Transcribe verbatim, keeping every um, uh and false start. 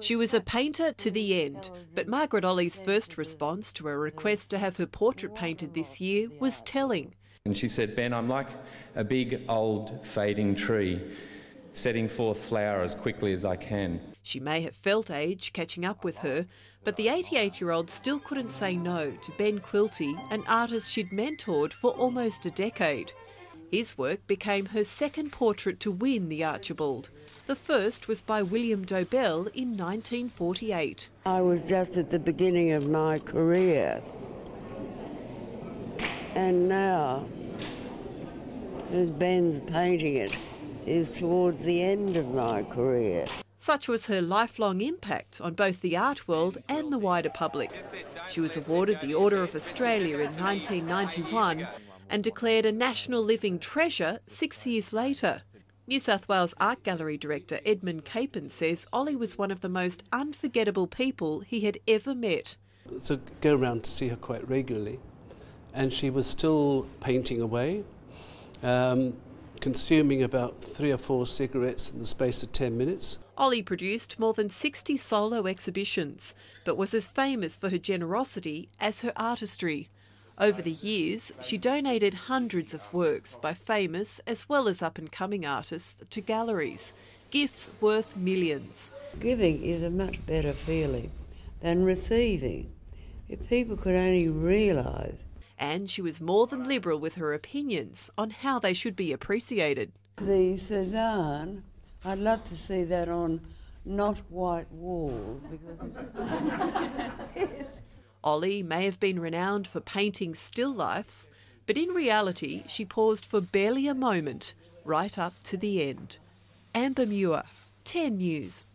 She was a painter to the end, but Margaret Olley's first response to a request to have her portrait painted this year was telling. And she said, "Ben, I'm like a big old fading tree, setting forth flower as quickly as I can." She may have felt age catching up with her, but the eighty-eight-year-old still couldn't say no to Ben Quilty, an artist she'd mentored for almost a decade. His work became her second portrait to win the Archibald. The first was by William Dobell in nineteen forty-eight. I was just at the beginning of my career, and now, as Ben's painting it, is towards the end of my career. Such was her lifelong impact on both the art world and the wider public. She was awarded the Order of Australia in nineteen ninety-one and declared a National Living Treasure six years later. New South Wales Art Gallery director Edmund Capon says Olley was one of the most unforgettable people he had ever met. So go around to see her quite regularly, and she was still painting away, um, consuming about three or four cigarettes in the space of ten minutes. Olley produced more than sixty solo exhibitions, but was as famous for her generosity as her artistry. Over the years, she donated hundreds of works by famous as well as up-and-coming artists to galleries, gifts worth millions. Giving is a much better feeling than receiving. If people could only realise. And she was more than liberal with her opinions on how they should be appreciated. The Cézanne, I'd love to see that on not white walls, because it's... Olley may have been renowned for painting still lifes, but in reality she paused for barely a moment, right up to the end. Amber Muir, ten News.